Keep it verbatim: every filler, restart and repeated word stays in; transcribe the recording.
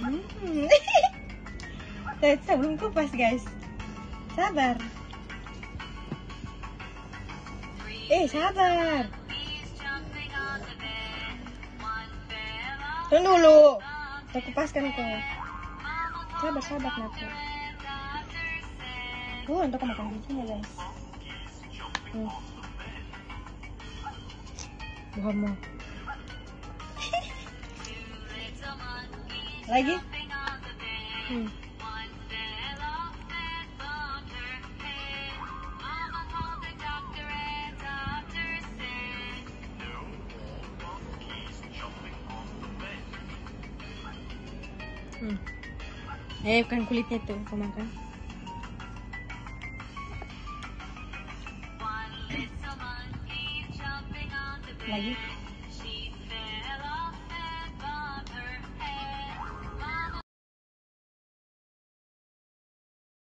Hmm. Tetsa belum kupas guys. Sabar. Eh sabar. Tunggu dulu. Aku kupaskan kau. Sabar sabar nanti. Uh, untuk makan bijinya guys. Hmm. Bukanmu. Lagi? Hmm. Hmm. Eh, bukan kulitnya tuh, kau makan. Lagi?